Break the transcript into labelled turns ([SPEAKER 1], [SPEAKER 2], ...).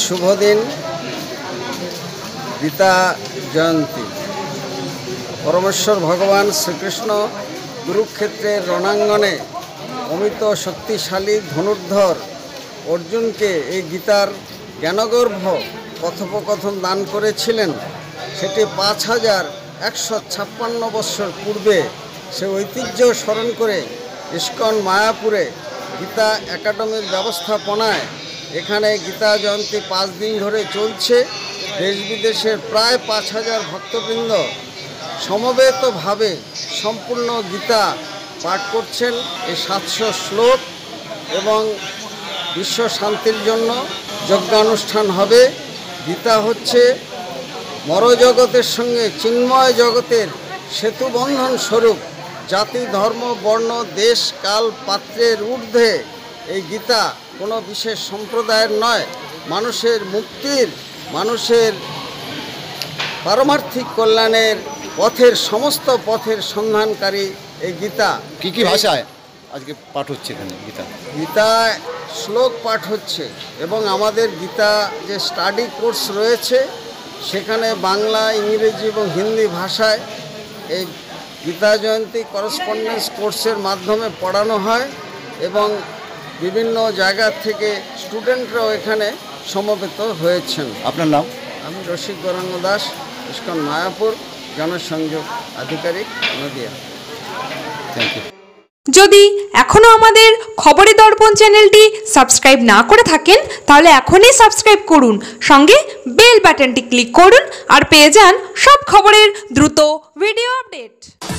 [SPEAKER 1] শুভ দিন, গীতা জয়ন্তী। পরমেশ্বর ভগবান শ্রীকৃষ্ণ কুরুক্ষেত্রের রণাঙ্গনে অমিত শক্তিশালী ধনুর্ধর অর্জুনকে এই গীতার জ্ঞানগর্ভ কথোপকথন দান করেছিলেন। সেটি 5156 বৎসর পূর্বে সে ঐতিহ্য স্মরণ করে ইস্কন মায়াপুরে গীতা একাডেমির ব্যবস্থাপনায় এখানে গীতা জয়ন্তী 5 দিন ধরে চলছে। দেশ বিদেশের প্রায় 5000 ভক্তবৃন্দ সমবেতভাবে সম্পূর্ণ গীতা পাঠ করছেন। এই 700 শ্লোক এবং বিশ্ব শান্তির জন্য যজ্ঞানুষ্ঠান হবে। গীতা হচ্ছে মরজগতের সঙ্গে চিন্ময় জগতের সেতুবন্ধন স্বরূপ। জাতি, ধর্ম, বর্ণ, দেশ, কাল, পাত্রের ঊর্ধ্বে এই গীতা কোনো বিশেষ সম্প্রদায়ের নয়, মানুষের মুক্তির, মানুষের পারমার্থিক কল্যাণের পথের, সমস্ত পথের সন্ধানকারী এই গীতা।
[SPEAKER 2] কি কি ভাষায় আজকে পাঠ হচ্ছে এখানে?
[SPEAKER 1] গীতা শ্লোক পাঠ হচ্ছে এবং আমাদের গীতা যে স্টাডি কোর্স রয়েছে সেখানে বাংলা, ইংরেজি এবং হিন্দি ভাষায় এই গীতা জয়ন্তী করেসপন্ডেন্স কোর্সের মাধ্যমে পড়ানো হয় এবং বিভিন্ন জায়গা থেকে স্টুডেন্টরাও এখানে সমবেত হয়েছেন।
[SPEAKER 2] আপনার নাম?
[SPEAKER 1] আমি রসিক গৌরাঙ্গ দাস, ইস্কন মায়াপুর জনসংযোগ আধিকারিক, নদিয়া।
[SPEAKER 2] Thank you.
[SPEAKER 3] যদি এখনও আমাদের খবরের দর্পণ চ্যানেলটি সাবস্ক্রাইব না করে থাকেন তাহলে এখনই সাবস্ক্রাইব করুন, সঙ্গে বেল বাটনটি ক্লিক করুন আর পেয়ে যান সব খবরের দ্রুত ভিডিও আপডেট।